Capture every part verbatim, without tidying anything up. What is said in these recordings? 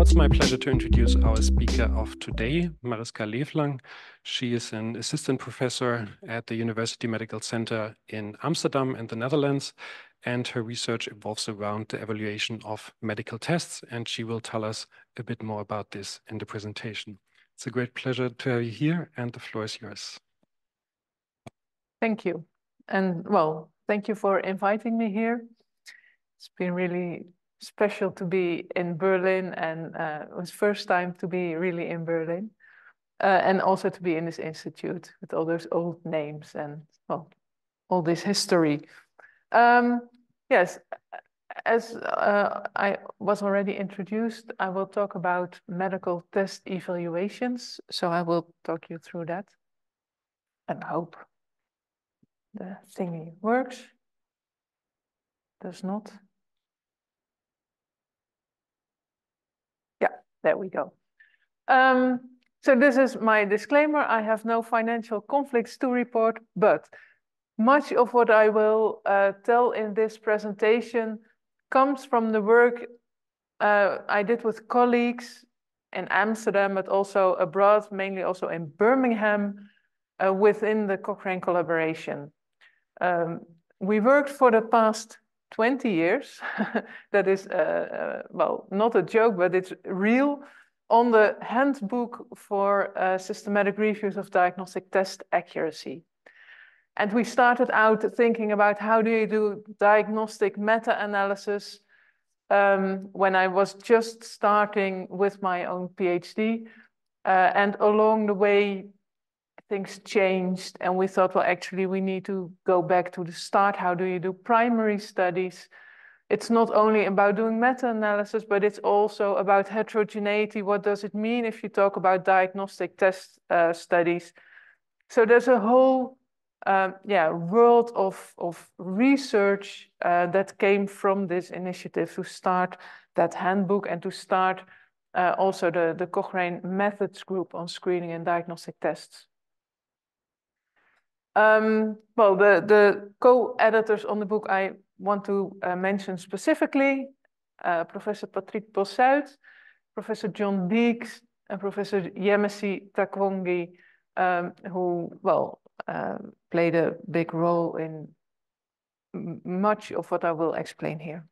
it's my pleasure to introduce our speaker of today, Mariska Leeflang. She is an assistant professor at the University Medical Center in Amsterdam in the Netherlands, and her research evolves around the evaluation of medical tests, and she will tell us a bit more about this in the presentation. It's a great pleasure to have you here, and the floor is yours. Thank you. And well, thank you for inviting me here. It's been really special to be in Berlin, and uh, it was first time to be really in Berlin, uh, and also to be in this institute with all those old names and well, all this history. Um, yes, as uh, I was already introduced, I will talk about medical test evaluations. So I will talk you through that and hope the thingy works. Does not. Yeah, there we go. Um, so this is my disclaimer. I have no financial conflicts to report, but much of what I will uh, tell in this presentation comes from the work uh, I did with colleagues in Amsterdam, but also abroad, mainly also in Birmingham, uh, within the Cochrane collaboration. Um, we worked for the past twenty years, that is, uh, uh, well, not a joke, but it's real, on the handbook for uh, systematic reviews of diagnostic test accuracy. And we started out thinking about how do you do diagnostic meta-analysis um, when I was just starting with my own PhD. Uh, and along the way, things changed, and we thought, well, actually, we need to go back to the start. How do you do primary studies? It's not only about doing meta-analysis, but it's also about heterogeneity. What does it mean if you talk about diagnostic test uh, studies? So there's a whole um, yeah, world of, of research uh, that came from this initiative to start that handbook and to start uh, also the, the Cochrane Methods Group on screening and diagnostic tests. Um, well, the, the co-editors on the book I want to uh, mention specifically, uh, Professor Patrick Bossuyt, Professor John Deeks, and Professor Yemisi Takwongi, um, who, well, uh, played a big role in much of what I will explain here.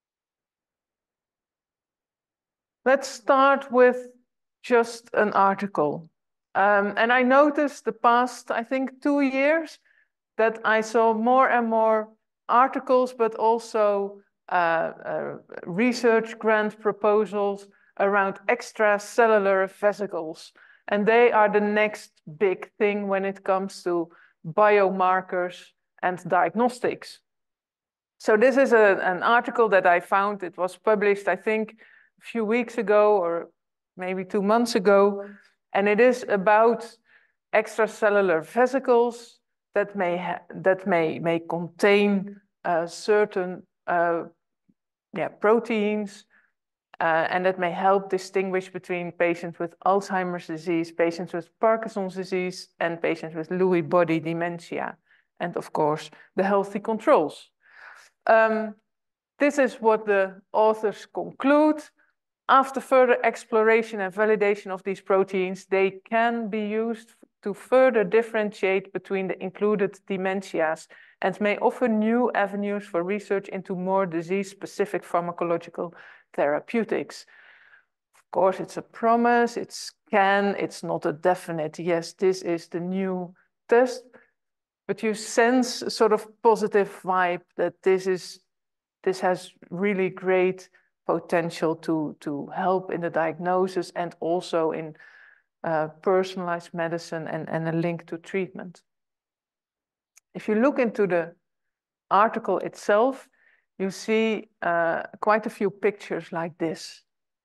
Let's start with just an article. Um, and I noticed the past, I think, two years that I saw more and more articles, but also uh, uh, research grant proposals around extracellular vesicles. And they are the next big thing when it comes to biomarkers and diagnostics. So this is a, an article that I found. It was published, I think, a few weeks ago or maybe two months ago. And it is about extracellular vesicles that may, ha that may, may contain uh, certain uh, yeah, proteins, uh, and that may help distinguish between patients with Alzheimer's disease, patients with Parkinson's disease, and patients with Lewy body dementia, and of course, the healthy controls. Um, this is what the authors conclude. After further exploration and validation of these proteins, they can be used to further differentiate between the included dementias and may offer new avenues for research into more disease-specific pharmacological therapeutics. Of course, it's a promise, it's can, it's not a definite, yes, this is the new test, but you sense a sort of positive vibe that this is, this has really great potential to, to help in the diagnosis and also in uh, personalized medicine and, and a link to treatment. If you look into the article itself, you see uh, quite a few pictures like this.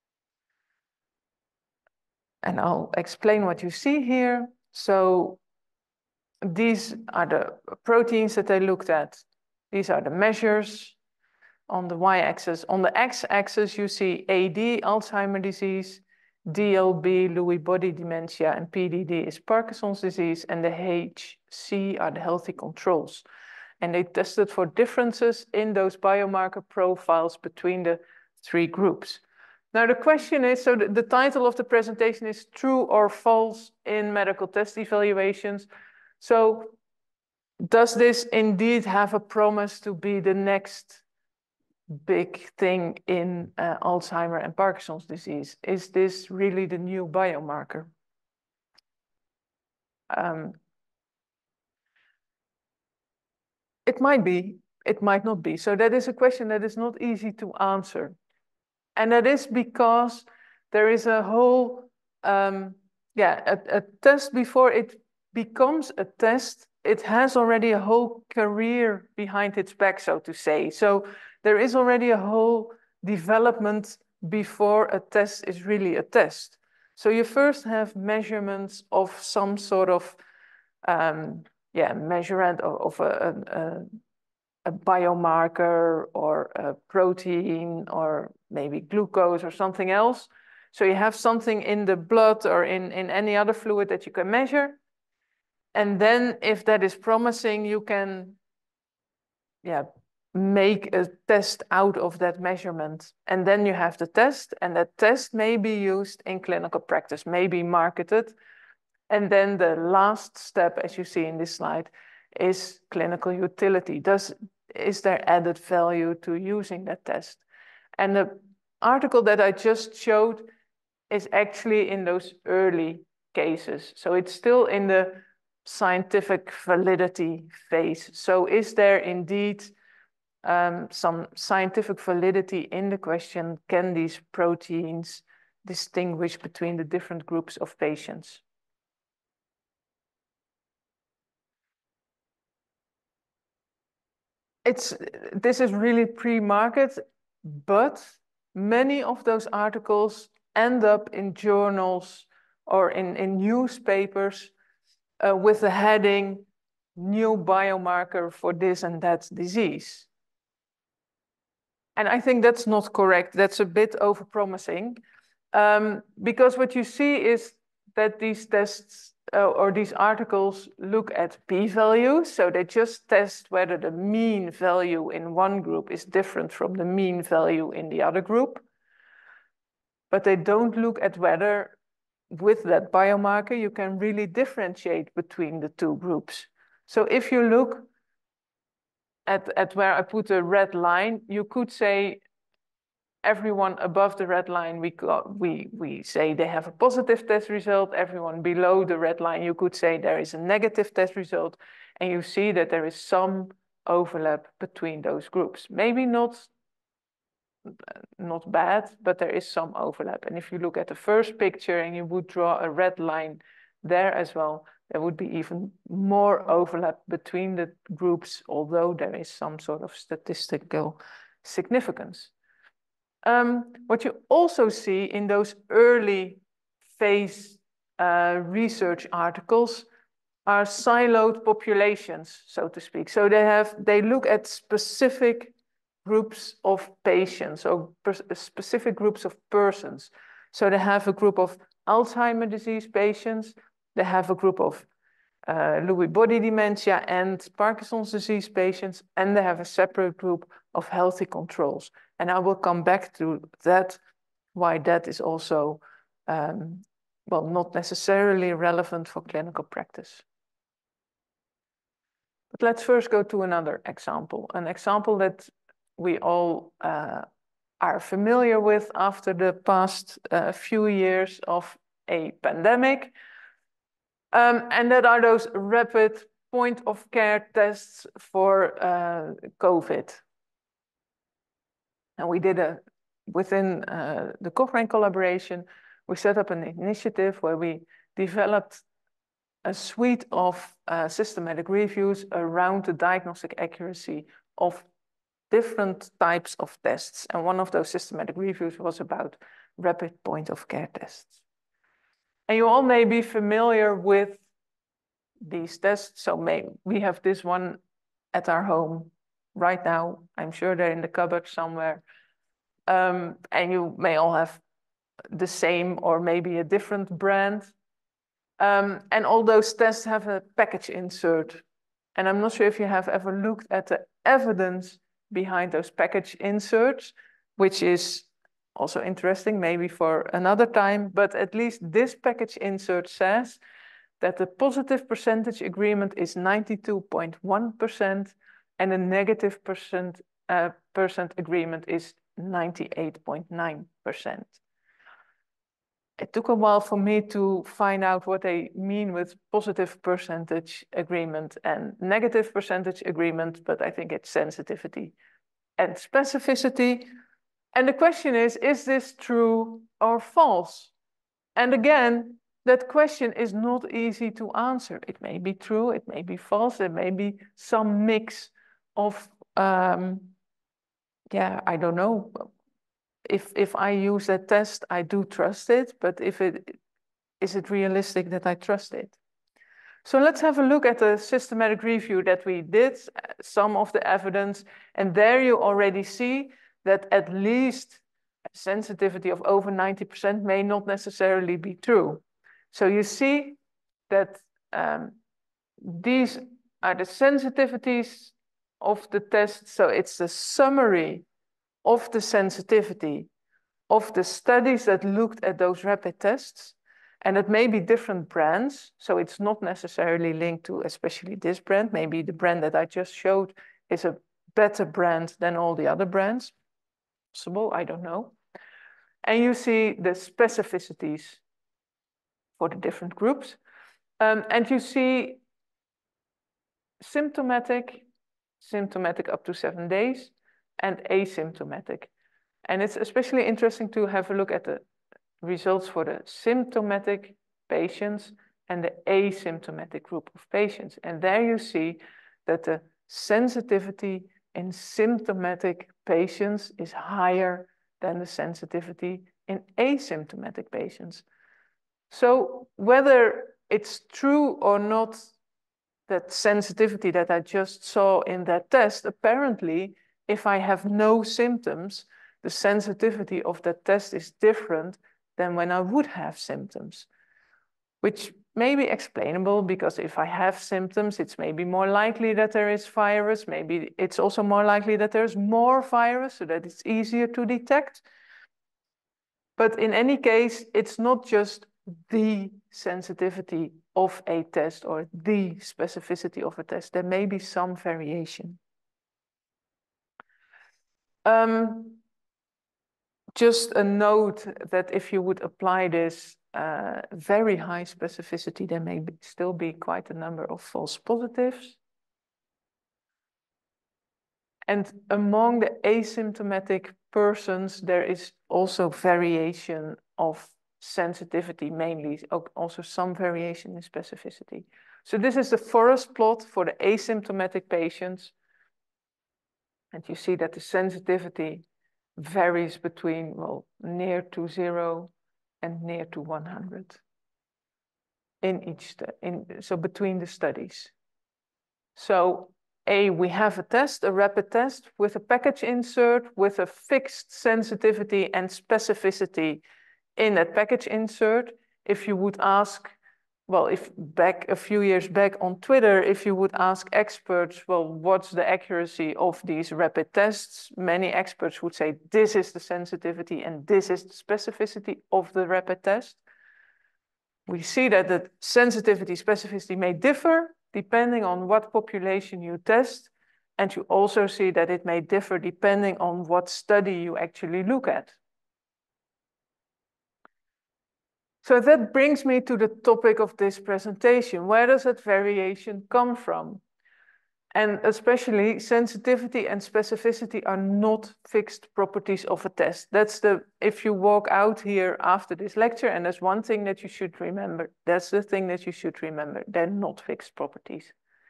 And I'll explain what you see here. So these are the proteins that they looked at. These are the measures on the y-axis. On the x-axis, you see A D, Alzheimer's disease, D L B, Lewy body dementia, and P D D is Parkinson's disease, and the H C are the healthy controls. And they tested for differences in those biomarker profiles between the three groups. Now the question is, so the, the title of the presentation is True or False in Medical Test Evaluations. So does this indeed have a promise to be the next big thing in uh, Alzheimer and Parkinson's disease? Is this really the new biomarker? Um, it might be, it might not be. So that is a question that is not easy to answer. And that is because there is a whole, um, yeah, a, a test before it becomes a test, it has already a whole career behind its back, so to say. So there is already a whole development before a test is really a test. So you first have measurements of some sort of, um, yeah, measurement of, of a, a, a biomarker or a protein or maybe glucose or something else. So you have something in the blood or in, in any other fluid that you can measure. And then if that is promising, you can, yeah, make a test out of that measurement. And then you have the test, and that test may be used in clinical practice, may be marketed. And then the last step, as you see in this slide, is clinical utility. Does, is there added value to using that test? And the article that I just showed is actually in those early cases. So it's still in the scientific validity phase. So is there indeed um, some scientific validity in the question, can these proteins distinguish between the different groups of patients? It's, this is really pre-market, but many of those articles end up in journals or in, in newspapers uh, with the heading, new biomarker for this and that disease. And I think that's not correct. That's a bit overpromising. Um, because what you see is that these tests uh, or these articles look at p-values. So they just test whether the mean value in one group is different from the mean value in the other group. But they don't look at whether with that biomarker you can really differentiate between the two groups. So if you look at, at where I put a red line, you could say everyone above the red line, we, we, we say they have a positive test result. Everyone below the red line, you could say there is a negative test result. And you see that there is some overlap between those groups. Maybe not, not bad, but there is some overlap. And if you look at the first picture and you would draw a red line there as well, there would be even more overlap between the groups, although there is some sort of statistical significance. Um, what you also see in those early phase uh, research articles are siloed populations, so to speak. So they have, they look at specific groups of patients or specific groups of persons. So they have a group of Alzheimer's disease patients, they have a group of uh, Lewy body dementia and Parkinson's disease patients, and they have a separate group of healthy controls. And I will come back to that, why that is also, um, well, not necessarily relevant for clinical practice. But let's first go to another example, an example that we all uh, are familiar with after the past uh, few years of a pandemic. Um, and that are those rapid point of care tests for uh, COVID. And we did a, within uh, the Cochrane collaboration, we set up an initiative where we developed a suite of uh, systematic reviews around the diagnostic accuracy of different types of tests. And one of those systematic reviews was about rapid point of care tests. And you all may be familiar with these tests. So may, we have this one at our home right now. I'm sure they're in the cupboard somewhere. Um, and you may all have the same or maybe a different brand. Um, and all those tests have a package insert. And I'm not sure if you have ever looked at the evidence behind those package inserts, which is Also interesting, maybe for another time, but at least this package insert says that the positive percentage agreement is ninety-two point one percent and the negative percent, uh, percent agreement is ninety-eight point nine percent. It took a while for me to find out what they mean with positive percentage agreement and negative percentage agreement, but I think it's sensitivity and specificity. And the question is, is this true or false? And again, that question is not easy to answer. It may be true, it may be false, there may be some mix of, um, yeah, I don't know. If, if I use that test, I do trust it, but if it, is it realistic that I trust it? So let's have a look at the systematic review that we did, some of the evidence, and there you already see that at least a sensitivity of over ninety percent may not necessarily be true. So you see that um, these are the sensitivities of the test. So it's the summary of the sensitivity of the studies that looked at those rapid tests. And it may be different brands. So it's not necessarily linked to especially this brand. Maybe the brand that I just showed is a better brand than all the other brands. Possible, I don't know. And you see the specificities for the different groups. Um, and you see symptomatic, symptomatic up to seven days, and asymptomatic. And it's especially interesting to have a look at the results for the symptomatic patients and the asymptomatic group of patients. And there you see that the sensitivity in symptomatic patients is higher than the sensitivity in asymptomatic patients. So whether it's true or not, that sensitivity that I just saw in that test, apparently, if I have no symptoms, the sensitivity of that test is different than when I would have symptoms, which may be explainable because if I have symptoms, it's maybe more likely that there is virus. Maybe it's also more likely that there's more virus so that it's easier to detect. But in any case, it's not just the sensitivity of a test or the specificity of a test. There may be some variation. Um, just a note that if you would apply this uh, very high specificity, there may be, still be quite a number of false positives. And among the asymptomatic persons, there is also variation of sensitivity, mainly also some variation in specificity. So this is the forest plot for the asymptomatic patients. And you see that the sensitivity varies between, well, near to zero and near to one hundred in each, in, so between the studies. So A, we have a test, a rapid test with a package insert with a fixed sensitivity and specificity in that package insert. If you would ask, well, if back a few years back on Twitter, if you would ask experts, well, what's the accuracy of these rapid tests? Many experts would say, this is the sensitivity and this is the specificity of the rapid test. We see that the sensitivity, specificity may differ depending on what population you test. And you also see that it may differ depending on what study you actually look at. So that brings me to the topic of this presentation. Where does that variation come from? And especially sensitivity and specificity are not fixed properties of a test. That's the, if you walk out here after this lecture, and there's one thing that you should remember, that's the thing that you should remember, they're not fixed properties.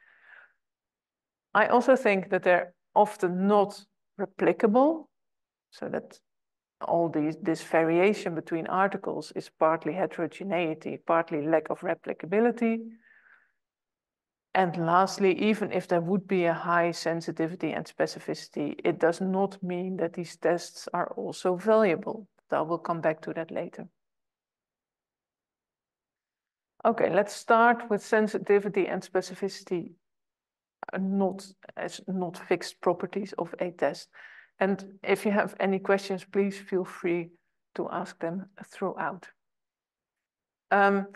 I also think that they're often not replicable, so that all these, this variation between articles is partly heterogeneity, partly lack of replicability. And lastly, even if there would be a high sensitivity and specificity, it does not mean that these tests are also valuable. I will come back to that later. Okay, let's start with sensitivity and specificity, not as not fixed properties of a test. And if you have any questions, please feel free to ask them throughout. Um,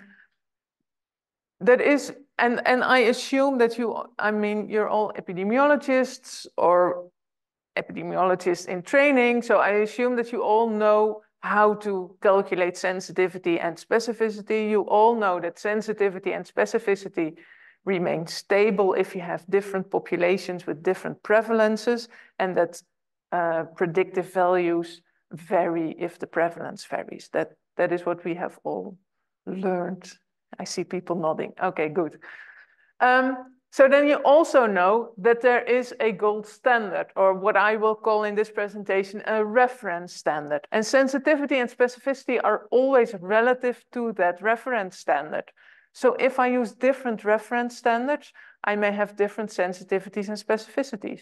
that is, and, and I assume that you, I mean, you're all epidemiologists or epidemiologists in training, so I assume that you all know how to calculate sensitivity and specificity. You all know that sensitivity and specificity remain stable if you have different populations with different prevalences, and that uh, predictive values vary if the prevalence varies. That, that is what we have all learned. I see people nodding. Okay, good. Um, so then you also know that there is a gold standard, or what I will call in this presentation a reference standard. And sensitivity and specificity are always relative to that reference standard. So if I use different reference standards, I may have different sensitivities and specificities.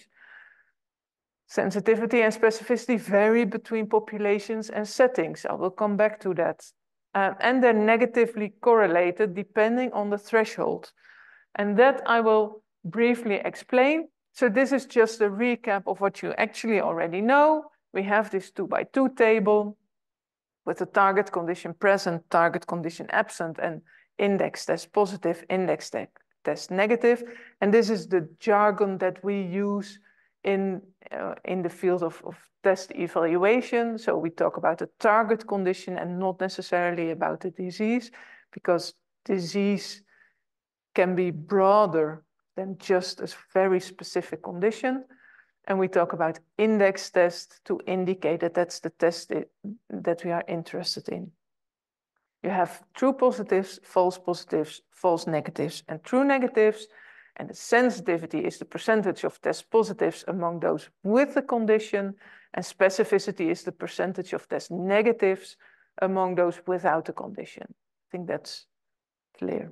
Sensitivity and specificity vary between populations and settings. I will come back to that. Uh, and they're negatively correlated depending on the threshold. And that I will briefly explain. So this is just a recap of what you actually already know. We have this two by two table with the target condition present, target condition absent, and index test positive, index test negative. And this is the jargon that we use in, uh, in the field of, of test evaluation. So we talk about the target condition and not necessarily about the disease, because disease can be broader than just a very specific condition. And we talk about index test to indicate that that's the test that we are interested in. You have true positives, false positives, false negatives, and true negatives. And the sensitivity is the percentage of test positives among those with the condition. And specificity is the percentage of test negatives among those without the condition. I think that's clear.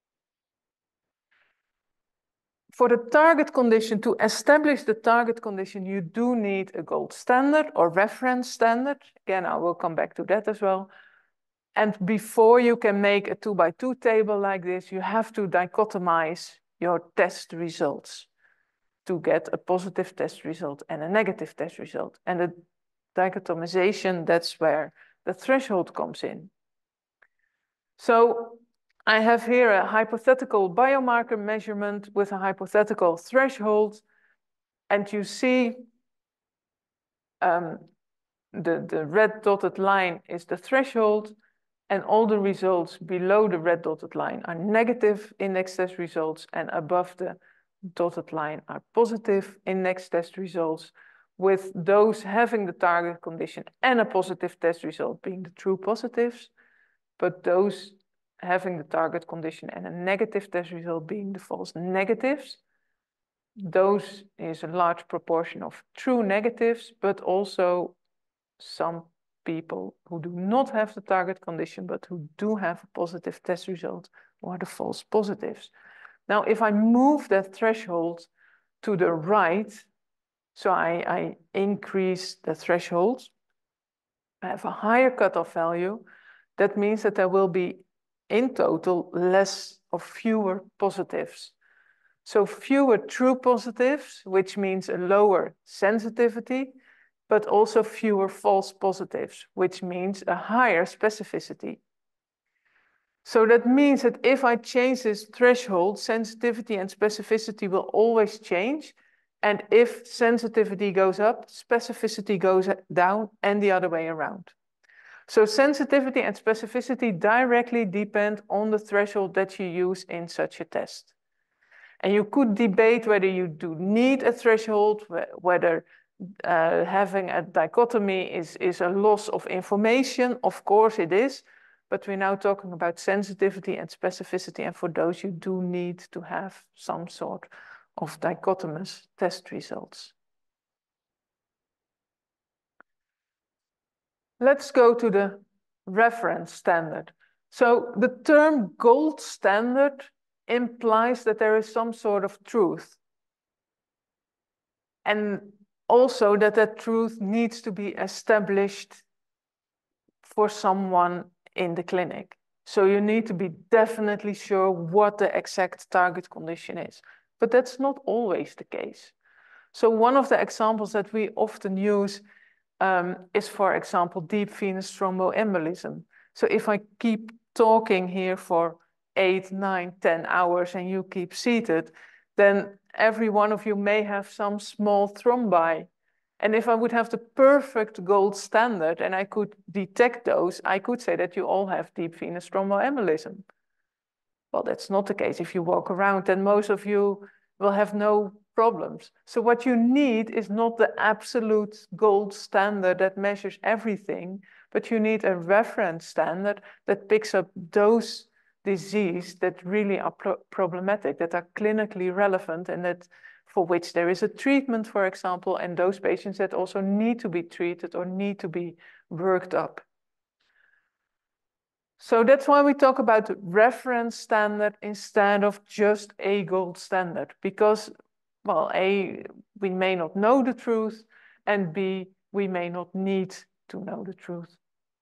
For the target condition, to establish the target condition, you do need a gold standard or reference standard. Again, I will come back to that as well. And before you can make a two by two table like this, you have to dichotomize your test results to get a positive test result and a negative test result. And the dichotomization, that's where the threshold comes in. So I have here a hypothetical biomarker measurement with a hypothetical threshold. And you see um, the, the red dotted line is the threshold, and all the results below the red dotted line are negative index test results, and above the dotted line are positive index test results, with those having the target condition and a positive test result being the true positives, but those having the target condition and a negative test result being the false negatives. Those is a large proportion of true negatives, but also some people who do not have the target condition, but who do have a positive test result, or the false positives. Now, if I move that threshold to the right, so I, I increase the threshold, I have a higher cutoff value, that means that there will be in total less or fewer positives. So fewer true positives, which means a lower sensitivity, but also fewer false positives, which means a higher specificity. So that means that if I change this threshold, sensitivity and specificity will always change. And if sensitivity goes up, specificity goes down, and the other way around. So sensitivity and specificity directly depend on the threshold that you use in such a test. And you could debate whether you do need a threshold, whether uh, having a dichotomy is, is a loss of information. Of course it is, but we're now talking about sensitivity and specificity, and for those you do need to have some sort of dichotomous test results. Let's go to the reference standard. So the term gold standard implies that there is some sort of truth. And also that that truth needs to be established for someone in the clinic. So you need to be definitely sure what the exact target condition is. But that's not always the case. So one of the examples that we often use um, is, for example, deep venous thromboembolism. So if I keep talking here for eight, nine, ten hours and you keep seated, then every one of you may have some small thrombi. And if I would have the perfect gold standard and I could detect those, I could say that you all have deep venous thromboembolism. Well, that's not the case. If you walk around, then most of you will have no problems. So what you need is not the absolute gold standard that measures everything, but you need a reference standard that picks up those diseases that really are pro problematic, that are clinically relevant, and that for which there is a treatment, for example, and those patients that also need to be treated or need to be worked up. So that's why we talk about reference standard instead of just a gold standard, because, well, A, we may not know the truth, and B, we may not need to know the truth.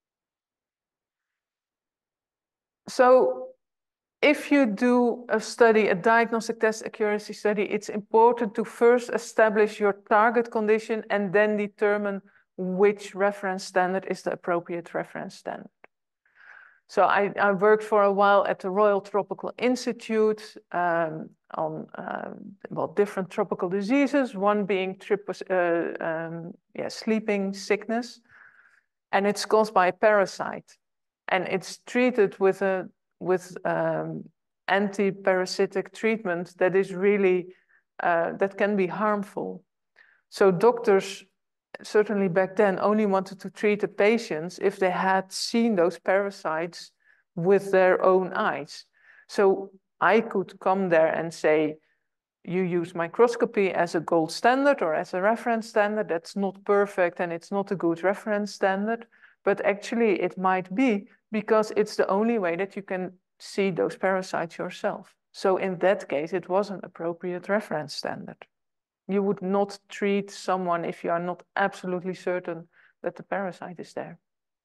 So if you do a study, a diagnostic test accuracy study, it's important to first establish your target condition and then determine which reference standard is the appropriate reference standard. So I, I worked for a while at the Royal Tropical Institute um, on um, well, different tropical diseases, one being trypos, uh, um, yeah, sleeping sickness, and it's caused by a parasite, and it's treated with a with um, anti-parasitic treatment that is really uh, that can be harmful. So doctors, certainly back then, only wanted to treat the patients if they had seen those parasites with their own eyes. So I could come there and say, you use microscopy as a gold standard or as a reference standard. That's not perfect and it's not a good reference standard, but actually it might be because it's the only way that you can see those parasites yourself. So in that case, it was an appropriate reference standard. You would not treat someone if you are not absolutely certain that the parasite is there.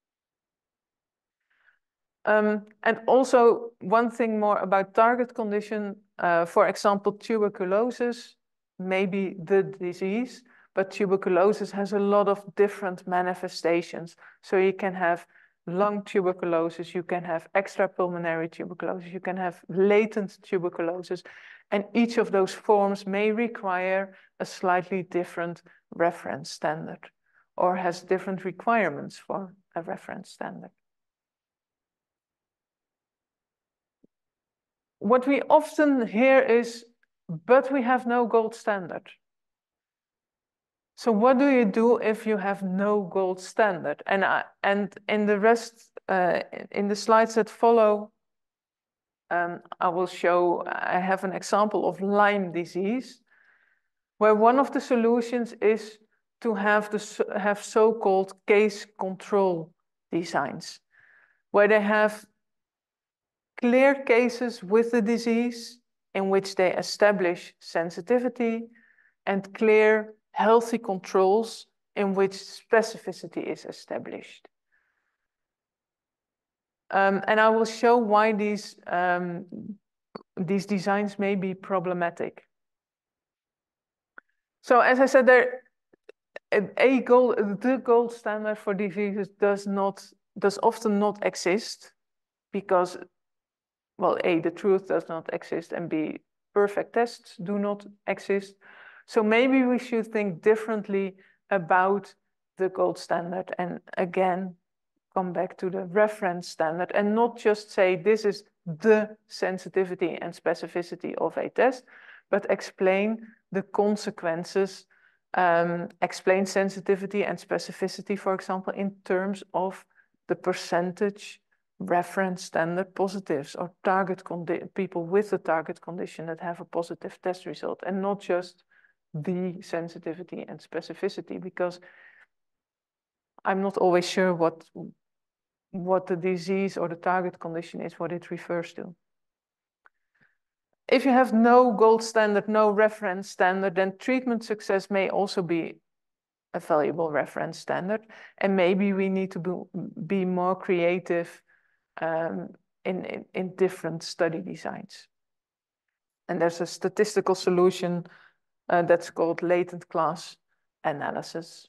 Um, and also one thing more about target condition, uh, for example, tuberculosis may be the disease, but tuberculosis has a lot of different manifestations. So you can have lung tuberculosis, you can have extrapulmonary tuberculosis, you can have latent tuberculosis, and each of those forms may require a slightly different reference standard or has different requirements for a reference standard. What we often hear is, but we have no gold standard. So what do you do if you have no gold standard? And, I, and in the rest, uh, in the slides that follow, um, I will show, I have an example of Lyme disease, where one of the solutions is to have, the, have so-called case control designs, where they have clear cases with the disease in which they establish sensitivity and clear healthy controls in which specificity is established. Um, and I will show why these, um, these designs may be problematic. So as I said, there, a gold, the gold standard for diseases does not, does often not exist because, well, A, the truth does not exist, and B, perfect tests do not exist. So maybe we should think differently about the gold standard and again, come back to the reference standard and not just say this is the sensitivity and specificity of a test, but explain the consequences, um, explain sensitivity and specificity, for example, in terms of the percentage reference standard positives or target people with the target condition that have a positive test result, and not just the sensitivity and specificity, because I'm not always sure what, what the disease or the target condition is, what it refers to. If you have no gold standard, no reference standard, then treatment success may also be a valuable reference standard. And maybe we need to be, be more creative um, in, in, in different study designs. And there's a statistical solution Uh, that's called latent class analysis.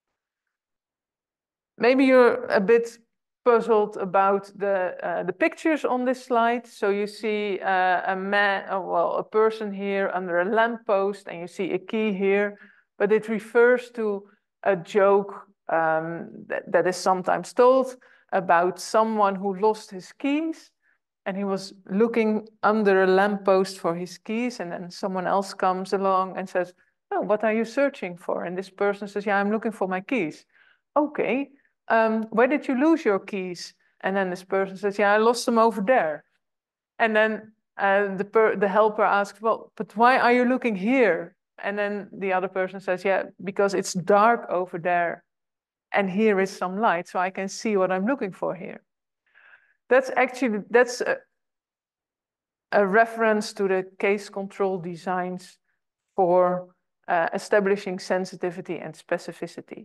Maybe you're a bit puzzled about the uh, the pictures on this slide. So you see uh, a man, oh, well, a person here under a lamppost, and you see a key here, but it refers to a joke um, that, that is sometimes told about someone who lost his keys, and he was looking under a lamppost for his keys, and then someone else comes along and says, "Oh, what are you searching for?" And this person says, "Yeah, I'm looking for my keys." "Okay. Um, where did you lose your keys?" And then this person says, "Yeah, I lost them over there." And then uh, the, per the helper asks, "Well, but why are you looking here?" And then the other person says, "Yeah, because it's dark over there and here is some light, so I can see what I'm looking for here." That's actually, that's a, a reference to the case control designs for uh, establishing sensitivity and specificity.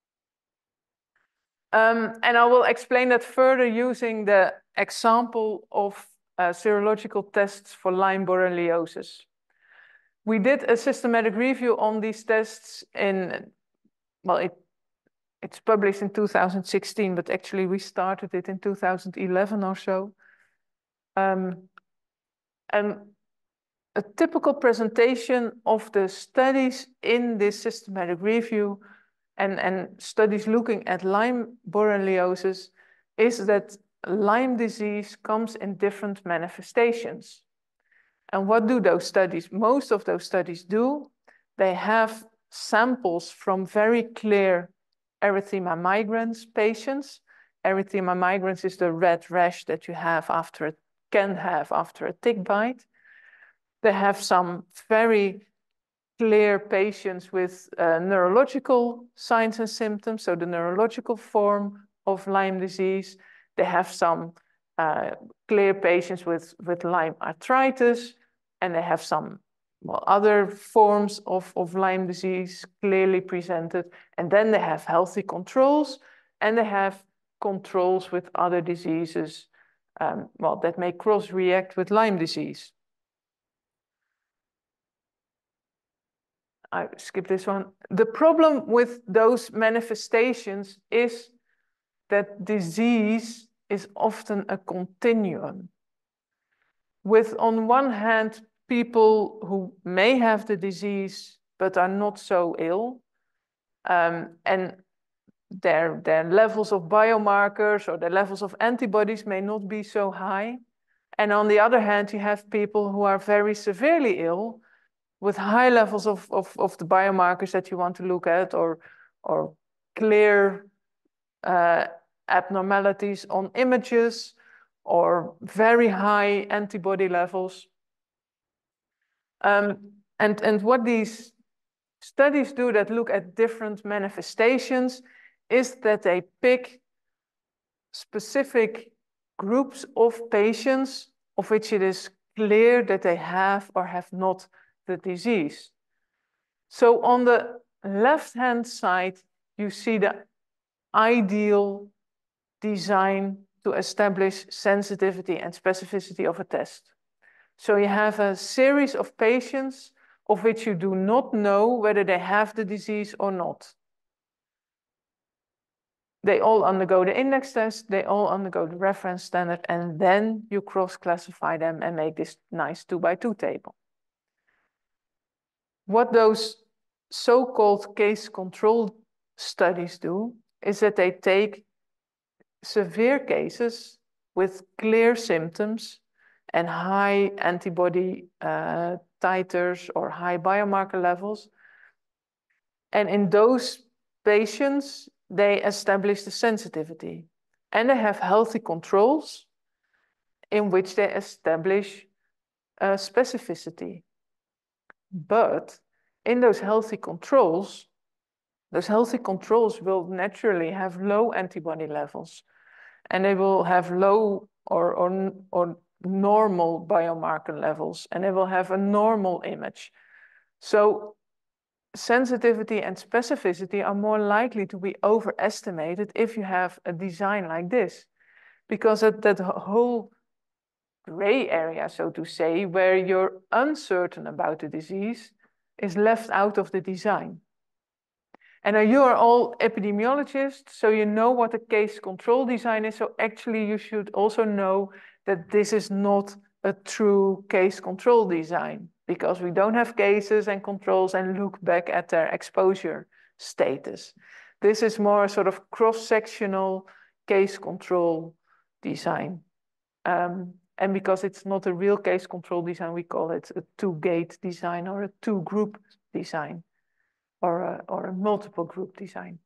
Um, and I will explain that further using the example of uh, serological tests for Lyme borreliosis. We did a systematic review on these tests in, well, it, it's published in two thousand sixteen, but actually we started it in two thousand eleven or so. Um, and a typical presentation of the studies in this systematic review and, and studies looking at Lyme borreliosis is that Lyme disease comes in different manifestations. And what do those studies? Most of those studies do, they have samples from very clear erythema migrans patients. Erythema migrans is the red rash that you have after, can have after a tick bite. They have some very clear patients with uh, neurological signs and symptoms, so the neurological form of Lyme disease. They have some uh, clear patients with, with Lyme arthritis, and they have some well, other forms of, of Lyme disease clearly presented. And then they have healthy controls, and they have controls with other diseases um, well, that may cross-react with Lyme disease. I skip this one. The problem with those manifestations is that disease is often a continuum. With, on one hand, people who may have the disease but are not so ill, um, and their, their levels of biomarkers or their levels of antibodies may not be so high. And on the other hand, you have people who are very severely ill with high levels of, of, of the biomarkers that you want to look at, or, or clear uh, abnormalities on images, or very high antibody levels. Um, and, and what these studies do that look at different manifestations is that they pick specific groups of patients of which it is clear that they have or have not the disease. So on the left-hand side, you see the ideal design to establish sensitivity and specificity of a test. So you have a series of patients of which you do not know whether they have the disease or not. They all undergo the index test, they all undergo the reference standard, and then you cross-classify them and make this nice two by two table. What those so-called case control studies do is that they take severe cases with clear symptoms and high antibody uh, titers or high biomarker levels. And in those patients, they establish the sensitivity. And they have healthy controls in which they establish uh, specificity. But in those healthy controls, those healthy controls will naturally have low antibody levels, and they will have low or, or, or normal biomarker levels, and they will have a normal image. So sensitivity and specificity are more likely to be overestimated if you have a design like this, because at that whole gray area, so to say, where you're uncertain about the disease, is left out of the design. And you are all epidemiologists, so you know what a case control design is. So actually you should also know that this is not a true case control design, because we don't have cases and controls and look back at their exposure status. This is more a sort of cross-sectional case control design. Um, and because it's not a real case control design, we call it a two-gate design or a two-group design, or a, or a multiple group design.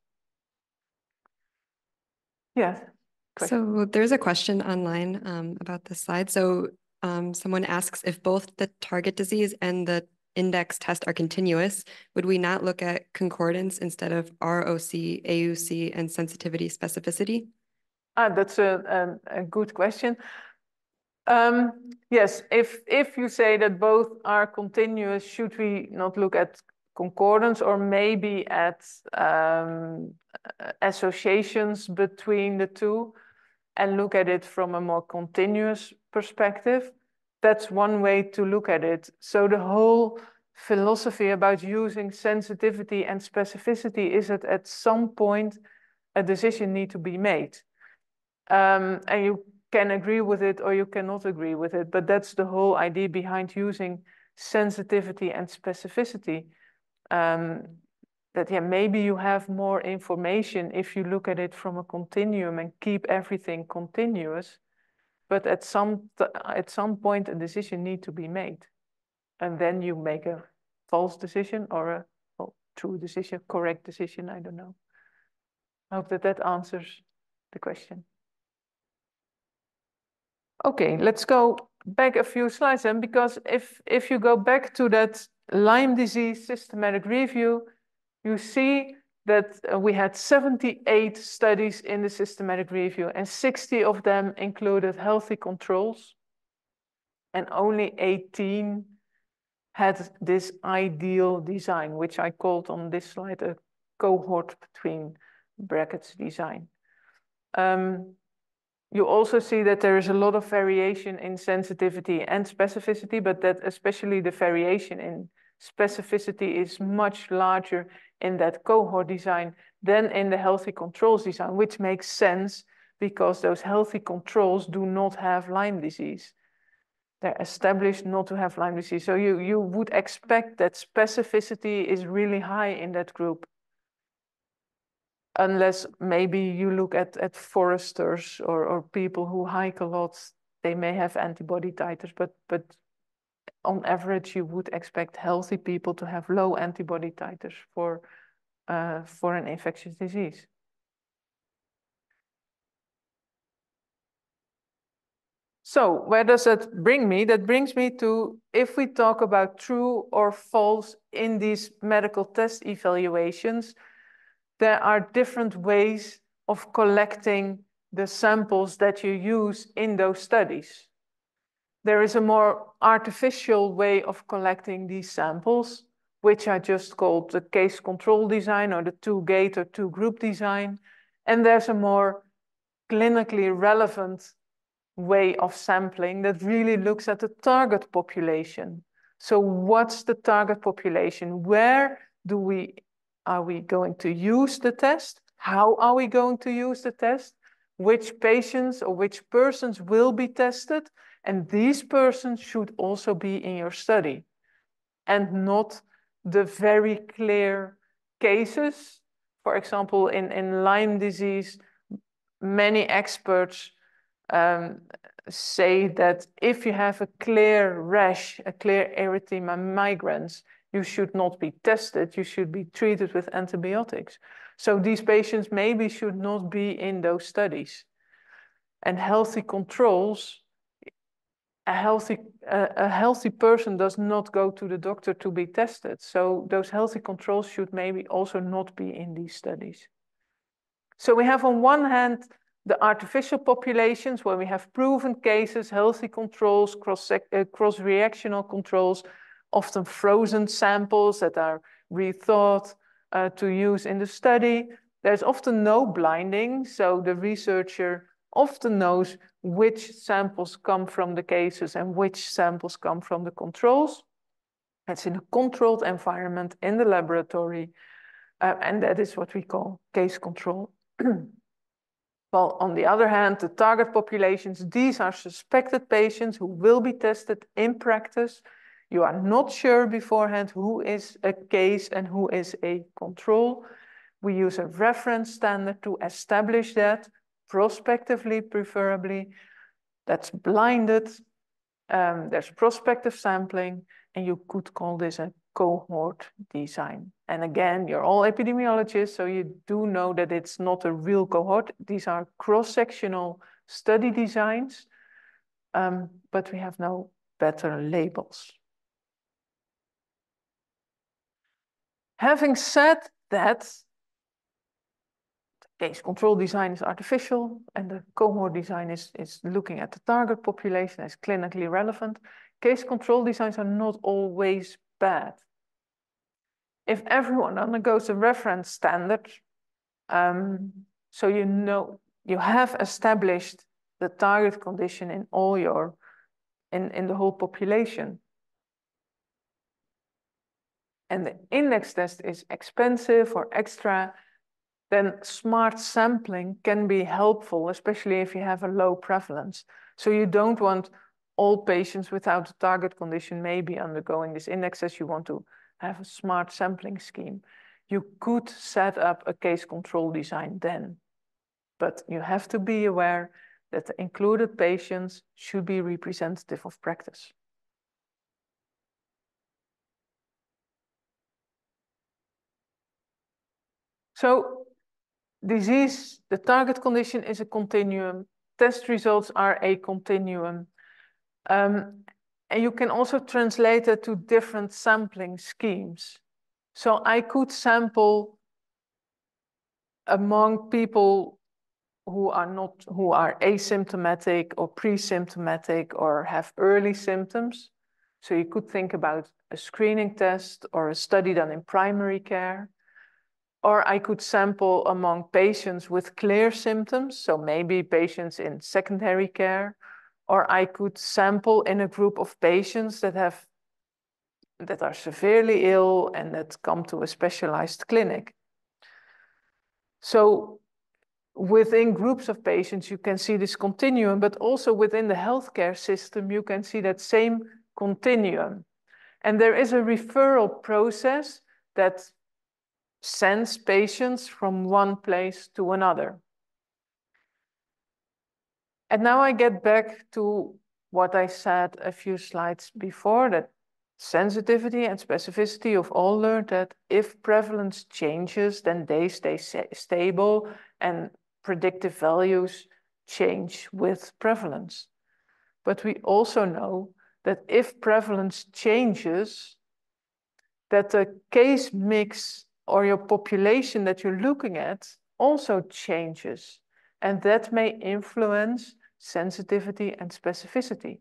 Yes. Question. So there's a question online um, about this slide. So um, someone asks, if both the target disease and the index test are continuous, would we not look at concordance instead of R O C, A U C, and sensitivity specificity? Ah, that's a, a, a good question. Um, yes, if, if you say that both are continuous, should we not look at concordance or maybe at um, associations between the two and look at it from a more continuous perspective? That's one way to look at it. So the whole philosophy about using sensitivity and specificity is that at some point a decision needs to be made. Um, and you can agree with it or you cannot agree with it, but that's the whole idea behind using sensitivity and specificity. Um, that yeah, maybe you have more information if you look at it from a continuum and keep everything continuous, but at some at some point a decision needs to be made, and then you make a false decision or a well, true decision, correct decision. I don't know. I hope that that answers the question. Okay, let's go back a few slides then, because if if you go back to that Lyme disease systematic review, you see that uh, we had seventy-eight studies in the systematic review, and sixty of them included healthy controls, and only eighteen had this ideal design, which I called on this slide a cohort between brackets design. Um, you also see that there is a lot of variation in sensitivity and specificity, but that especially the variation in specificity is much larger in that cohort design than in the healthy controls design, which makes sense because those healthy controls do not have Lyme disease. They're established not to have Lyme disease. So you, you would expect that specificity is really high in that group. Unless maybe you look at, at foresters or, or people who hike a lot, they may have antibody titers, but, but on average, you would expect healthy people to have low antibody titers for, uh, for an infectious disease. So where does that bring me? That brings me to, if we talk about true or false in these medical test evaluations, there are different ways of collecting the samples that you use in those studies. There is a more artificial way of collecting these samples, which I just called the case control design or the two-gate or two-group design. And there's a more clinically relevant way of sampling that really looks at the target population. So what's the target population? Where do we, are we going to use the test? How are we going to use the test? Which patients or which persons will be tested? And these persons should also be in your study and not the very clear cases. For example, in, in Lyme disease, many experts um, say that if you have a clear rash, a clear erythema migrans, you should not be tested, you should be treated with antibiotics. So these patients maybe should not be in those studies. And healthy controls, a healthy, uh, a healthy person does not go to the doctor to be tested. So those healthy controls should maybe also not be in these studies. So we have on one hand, the artificial populations where we have proven cases, healthy controls, cross, uh, cross-reactional controls, often frozen samples that are rethought uh, to use in the study. There's often no blinding, so the researcher often knows which samples come from the cases and which samples come from the controls. It's in a controlled environment in the laboratory, uh, and that is what we call case control. Well, on the other hand, the target populations, these are suspected patients who will be tested in practice. You are not sure beforehand who is a case and who is a control. We use a reference standard to establish that, prospectively preferably. That's blinded. Um, there's prospective sampling, and you could call this a cohort design. And again, you're all epidemiologists, so you do know that it's not a real cohort. These are cross-sectional study designs, um, but we have no better labels. Having said that, case control design is artificial, and the cohort design is, is looking at the target population as clinically relevant. Case control designs are not always bad. If everyone undergoes a reference standard, um, so you know you have established the target condition in all your, in, in the whole population, and the index test is expensive or extra, then smart sampling can be helpful, especially if you have a low prevalence. So you don't want all patients without a target condition maybe undergoing this index test. You want to have a smart sampling scheme. You could set up a case control design then, but you have to be aware that the included patients should be representative of practice. So disease, the target condition is a continuum. Test results are a continuum. Um, and you can also translate it to different sampling schemes. So I could sample among people who are not, who are asymptomatic or pre-symptomatic or have early symptoms. So you could think about a screening test or a study done in primary care. Or I could sample among patients with clear symptoms, so maybe patients in secondary care. Or I could sample in a group of patients that have that are severely ill and that come to a specialized clinic. So within groups of patients, you can see this continuum, but also within the healthcare system, you can see that same continuum. And there is a referral process that sends patients from one place to another. And now I get back to what I said a few slides before, that sensitivity and specificity of all learned that if prevalence changes, then they stay stable and predictive values change with prevalence. But we also know that if prevalence changes, that the case mix or your population that you're looking at also changes, and that may influence sensitivity and specificity.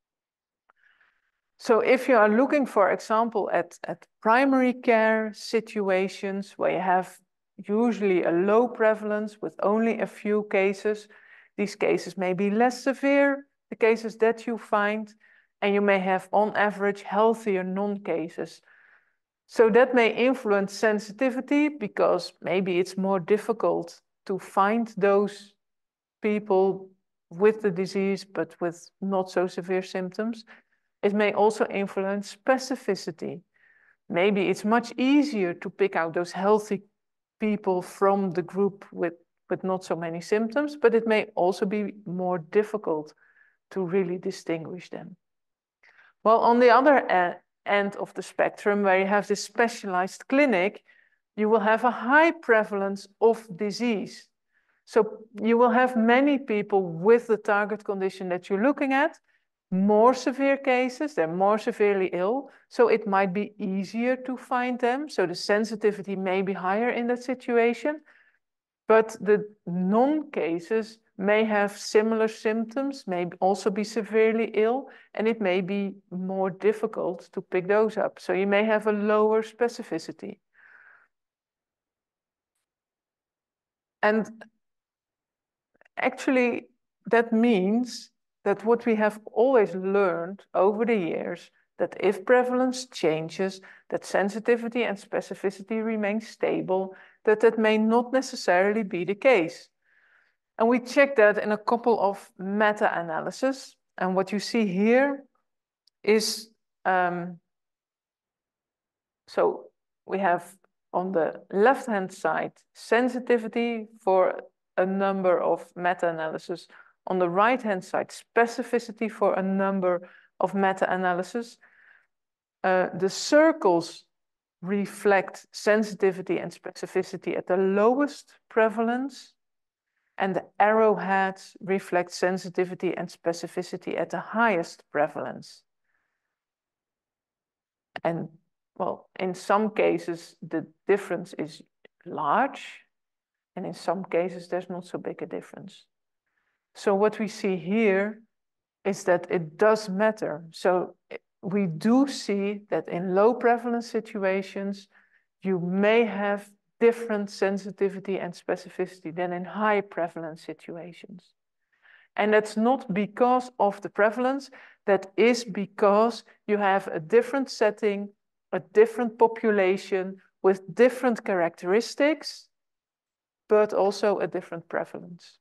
So if you are looking, for example, at, at primary care situations where you have usually a low prevalence with only a few cases, these cases may be less severe, the cases that you find, and you may have on average healthier non-cases. So that may influence sensitivity because maybe it's more difficult to find those people with the disease, but with not so severe symptoms. It may also influence specificity. Maybe it's much easier to pick out those healthy people from the group with, with not so many symptoms, but it may also be more difficult to really distinguish them. Well, on the other end, end of the spectrum, where you have this specialized clinic, you will have a high prevalence of disease. So you will have many people with the target condition that you're looking at, more severe cases, they're more severely ill, so it might be easier to find them. So the sensitivity may be higher in that situation, but the non-cases may have similar symptoms, may also be severely ill, and it may be more difficult to pick those up. So you may have a lower specificity. And actually, that means that what we have always learned over the years, that if prevalence changes, that sensitivity and specificity remain stable, that that may not necessarily be the case. And we checked that in a couple of meta-analyses. And what you see here is, um, so we have on the left-hand side sensitivity for a number of meta-analyses. On the right-hand side, specificity for a number of meta-analyses. Uh, the circles reflect sensitivity and specificity at the lowest prevalence, and the arrowheads reflect sensitivity and specificity at the highest prevalence. And well, in some cases, the difference is large, and in some cases, there's not so big a difference. So what we see here is that it does matter. So we do see that in low prevalence situations, you may have different sensitivity and specificity than in high prevalence situations. And that's not because of the prevalence, that is because you have a different setting, a different population with different characteristics, but also a different prevalence.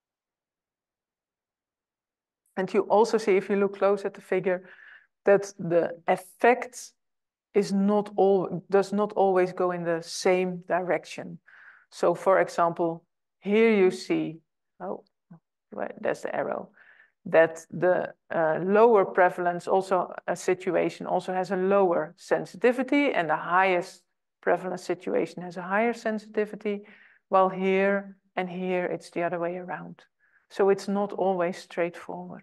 And you also see, if you look close at the figure, that the effect is not all, does not always go in the same direction. So for example, here you see, oh, well, there's the arrow, that the uh, lower prevalence also a situation also has a lower sensitivity, and the highest prevalence situation has a higher sensitivity, while here and here it's the other way around. So it's not always straightforward.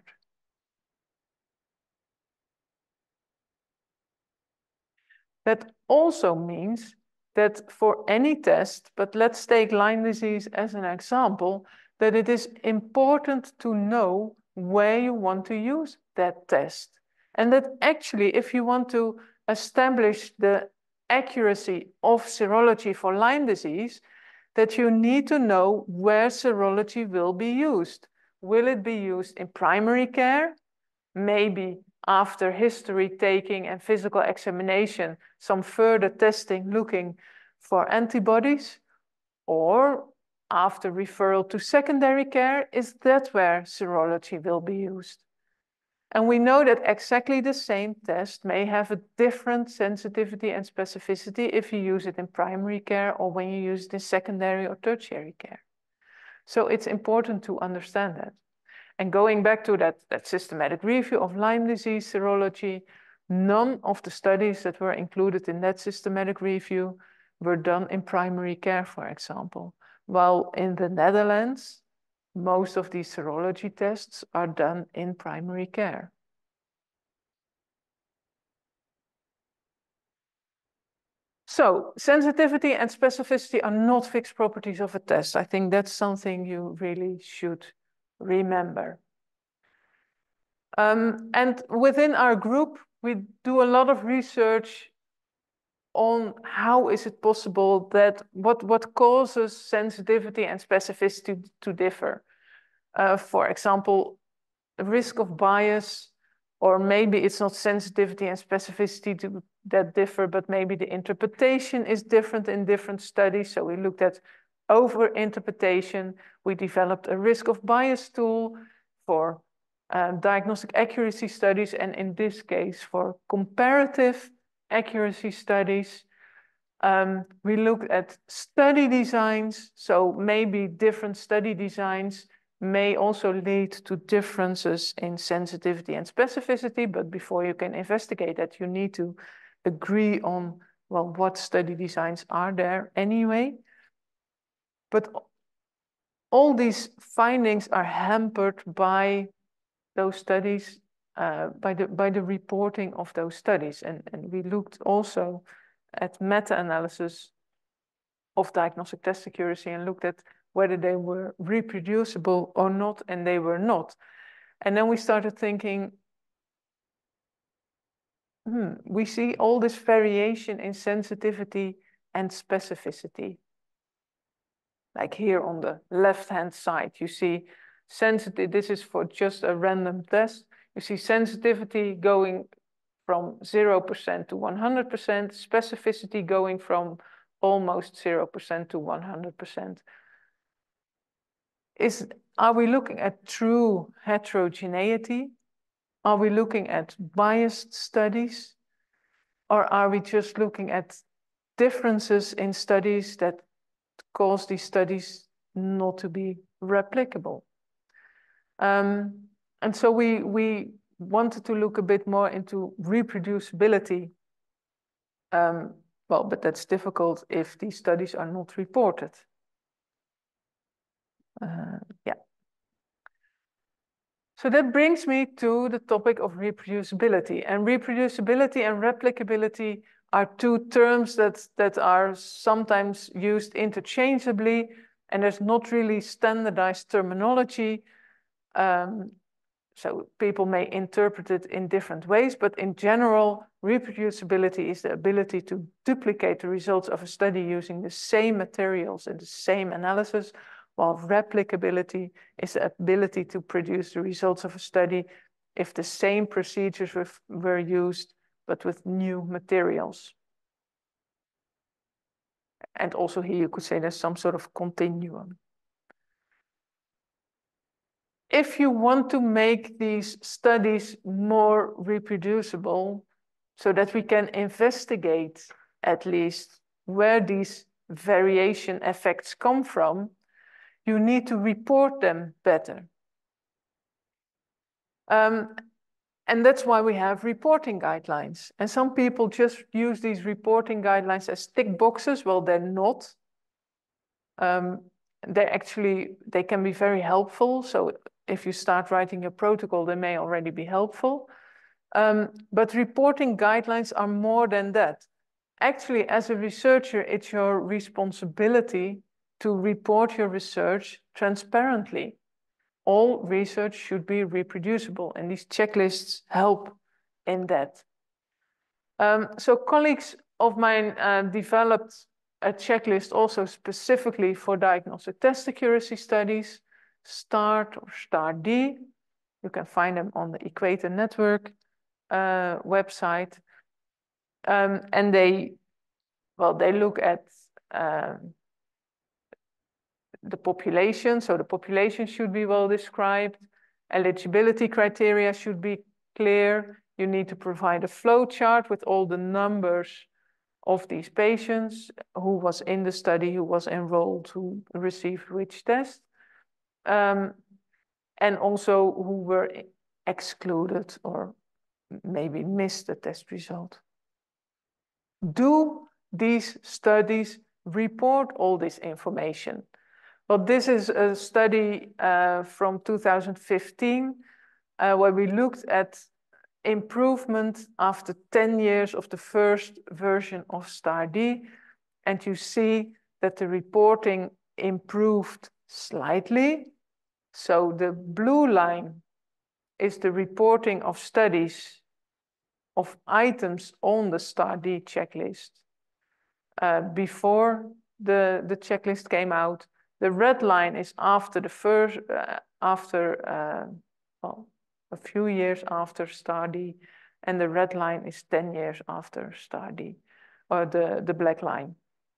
That also means that for any test, but let's take Lyme disease as an example, that it is important to know where you want to use that test. And that actually, if you want to establish the accuracy of serology for Lyme disease, that you need to know where serology will be used. Will it be used in primary care? Maybe after history taking and physical examination, some further testing looking for antibodies, or after referral to secondary care, is that where serology will be used? And we know that exactly the same test may have a different sensitivity and specificity if you use it in primary care or when you use it in secondary or tertiary care. So it's important to understand that. And going back to that, that systematic review of Lyme disease serology, none of the studies that were included in that systematic review were done in primary care, for example. While in the Netherlands, most of these serology tests are done in primary care. So sensitivity and specificity are not fixed properties of a test. I think that's something you really should remember. Um, and within our group, we do a lot of research on how is it possible that what, what causes sensitivity and specificity to differ. Uh, for example, the risk of bias, or maybe it's not sensitivity and specificity to, that differ, but maybe the interpretation is different in different studies. So we looked at over-interpretation. We developed a risk of bias tool for uh, diagnostic accuracy studies, and in this case, for comparative accuracy studies. Um, we looked at study designs, so maybe different study designs may also lead to differences in sensitivity and specificity, but before you can investigate that, you need to agree on, well, what study designs are there anyway. But all these findings are hampered by those studies, uh, by the by the reporting of those studies. And, and we looked also at meta-analysis of diagnostic test accuracy and looked at whether they were reproducible or not, and they were not. And then we started thinking, hmm, we see all this variation in sensitivity and specificity. Like here on the left-hand side, you see sensitive, this is for just a random test. You see sensitivity going from zero percent to one hundred percent, specificity going from almost zero percent to one hundred percent. Is, are we looking at true heterogeneity? Are we looking at biased studies? Or are we just looking at differences in studies that cause these studies not to be replicable? Um, and so we, we wanted to look a bit more into reproducibility. Um, well, but that's difficult if these studies are not reported. Uh, yeah. So that brings me to the topic of reproducibility. And reproducibility and replicability are two terms that, that are sometimes used interchangeably, and there's not really standardized terminology. Um, so people may interpret it in different ways, but in general, reproducibility is the ability to duplicate the results of a study using the same materials and the same analysis, while replicability is the ability to produce the results of a study if the same procedures were, were used, but with new materials. And also here you could say there's some sort of continuum. If you want to make these studies more reproducible so that we can investigate at least where these variation effects come from, you need to report them better. Um, and that's why we have reporting guidelines. And some people just use these reporting guidelines as tick boxes. Well, they're not. Um, they're actually, they can be very helpful. So if you start writing your protocol, they may already be helpful. Um, but reporting guidelines are more than that. Actually, as a researcher, it's your responsibility to report your research transparently. All research should be reproducible, and these checklists help in that. Um, so colleagues of mine uh, developed a checklist also specifically for diagnostic test accuracy studies, START or STAR-D. You can find them on the Equator Network uh, website. Um, and they, well, they look at uh, the population. So the population should be well described. Eligibility criteria should be clear. You need to provide a flow chart with all the numbers of these patients, who was in the study, who was enrolled, who received which test, um, and also who were excluded or maybe missed the test result. Do these studies report all this information? Well, this is a study uh, from two thousand fifteen uh, where we looked at improvement after ten years of the first version of STAR-D. And you see that the reporting improved slightly. So the blue line is the reporting of studies of items on the STAR-D checklist uh, before the, the checklist came out. The red line is after the first, uh, after, uh, well, a few years after STAR-D, and the red line is ten years after STAR-D, or the, the black line.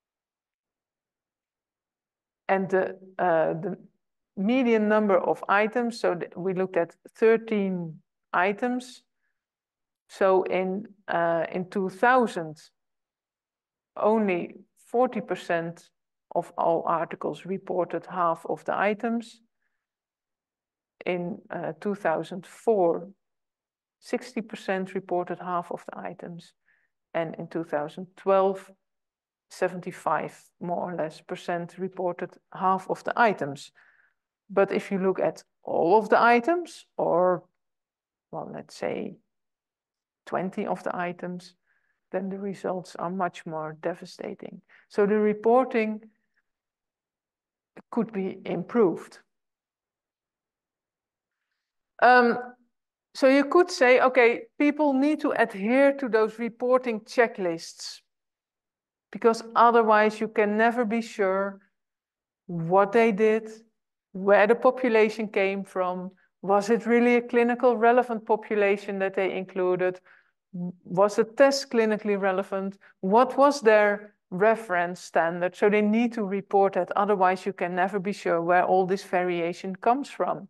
And the, uh, the median number of items, so we looked at thirteen items. So in, uh, in two thousand, only forty percent of all articles reported half of the items. In uh, two thousand four, sixty percent reported half of the items. And in two thousand twelve, seventy-five more or less percent reported half of the items. But if you look at all of the items, or well, let's say twenty of the items, then the results are much more devastating. So the reporting could be improved. Um, so you could say, okay, people need to adhere to those reporting checklists, because otherwise you can never be sure what they did, where the population came from, was it really a clinical relevant population that they included, Was the test clinically relevant? What was their reference standard? So they need to report that, otherwise you can never be sure where all this variation comes from.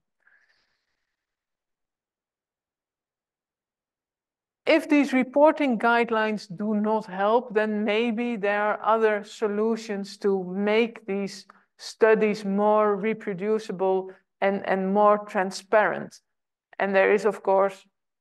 If these reporting guidelines do not help, then maybe there are other solutions to make these studies more reproducible and, and more transparent. And there is, of course,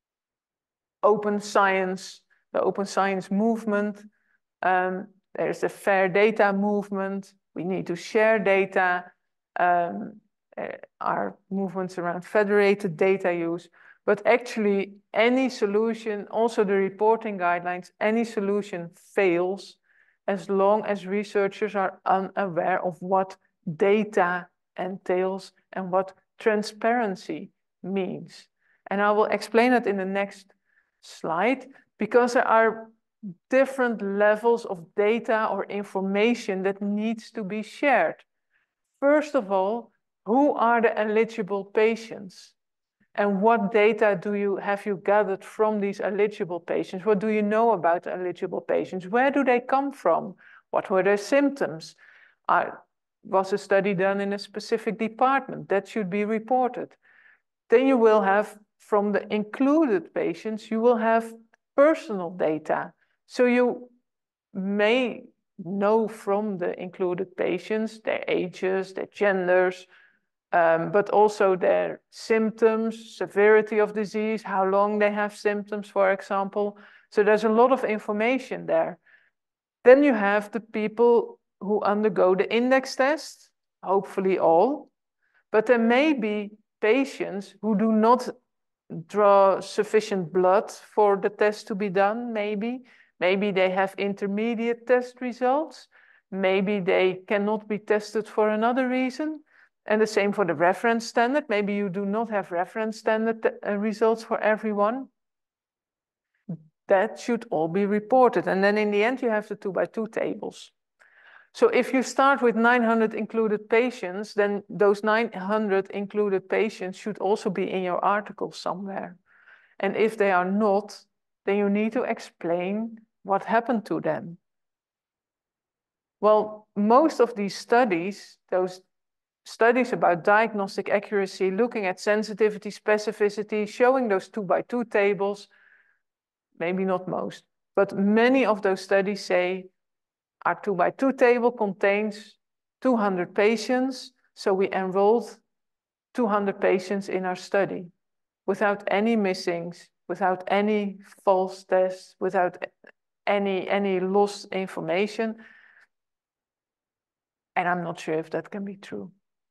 open science, the open science movement. Um, there's the fair data movement. We need to share data. Um, uh, our movements around federated data use. But actually, any solution, also the reporting guidelines, any solution fails as long as researchers are unaware of what data entails and what transparency means. And I will explain it in the next slide, because there are different levels of data or information that needs to be shared. First of all, who are the eligible patients? And what data do you have you gathered from these eligible patients? What do you know about eligible patients? Where do they come from? What were their symptoms? Uh, was a study done in a specific department? That should be reported. Then you will have, from the included patients, you will have personal data. So you may know from the included patients their ages, their genders, um, but also their symptoms, severity of disease, how long they have symptoms, for example. So there's a lot of information there. Then you have the people who undergo the index test, hopefully all, but there may be patients who do not draw sufficient blood for the test to be done, maybe. Maybe they have intermediate test results. Maybe they cannot be tested for another reason. And the same for the reference standard. Maybe you do not have reference standard uh, results for everyone. That should all be reported. And then in the end, you have the two by two tables. So if you start with nine hundred included patients, then those nine hundred included patients should also be in your article somewhere. And if they are not, then you need to explain what happened to them. Well, most of these studies, those studies about diagnostic accuracy, looking at sensitivity, specificity, showing those two by two tables, maybe not most, but many of those studies say our two by two table contains two hundred patients, so we enrolled two hundred patients in our study without any missings, without any false tests, without any, any lost information. And I'm not sure if that can be true.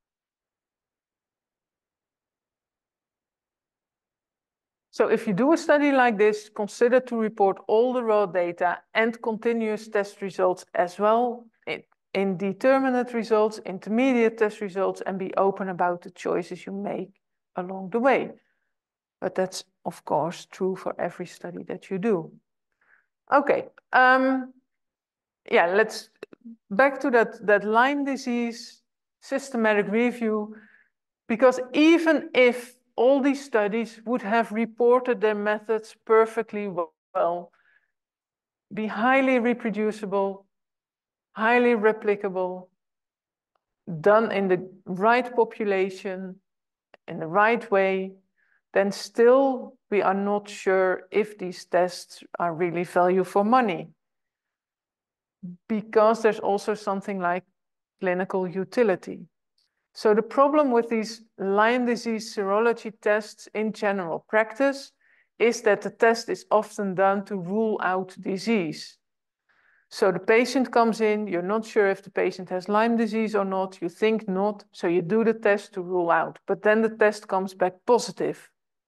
So if you do a study like this, consider to report all the raw data and continuous test results as well, indeterminate results, intermediate test results, and be open about the choices you make along the way. But that's, of course, true for every study that you do. Okay, um, yeah, let's back to that, that Lyme disease systematic review, because even if all these studies would have reported their methods perfectly well, be highly reproducible, highly replicable, done in the right population, in the right way, then still we are not sure if these tests are really value for money. Because there's also something like clinical utility. So the problem with these Lyme disease serology tests in general practice is that the test is often done to rule out disease. So the patient comes in, you're not sure if the patient has Lyme disease or not, you think not, so you do the test to rule out, but then the test comes back positive.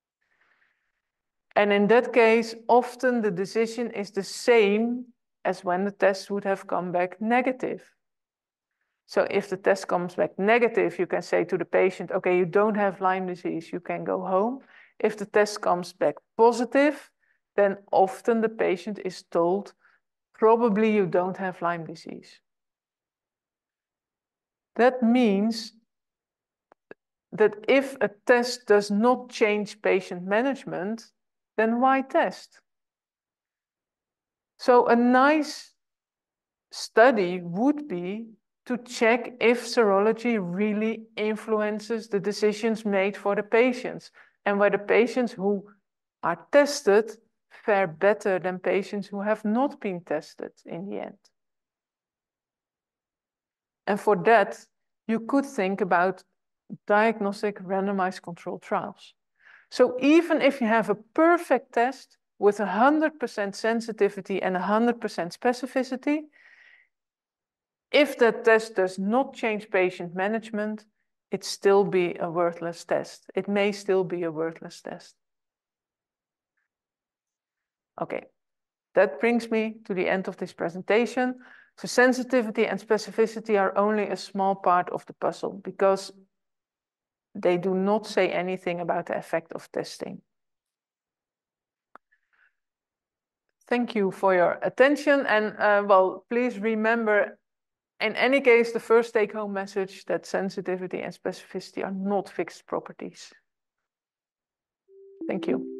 And in that case, often the decision is the same as when the test would have come back negative. So if the test comes back negative, you can say to the patient, okay, you don't have Lyme disease, you can go home. If the test comes back positive, then often the patient is told, probably you don't have Lyme disease. That means that if a test does not change patient management, then why test? So a nice study would be to check if serology really influences the decisions made for the patients, and whether patients who are tested fare better than patients who have not been tested in the end. And for that, you could think about diagnostic randomized controlled trials. So even if you have a perfect test with one hundred percent sensitivity and one hundred percent specificity, if that test does not change patient management, it still be a worthless test. It may still be a worthless test. Okay, that brings me to the end of this presentation. So sensitivity and specificity are only a small part of the puzzle because they do not say anything about the effect of testing. Thank you for your attention, and uh, well, please remember, in any case, the first take-home message that sensitivity and specificity are not fixed properties. Thank you.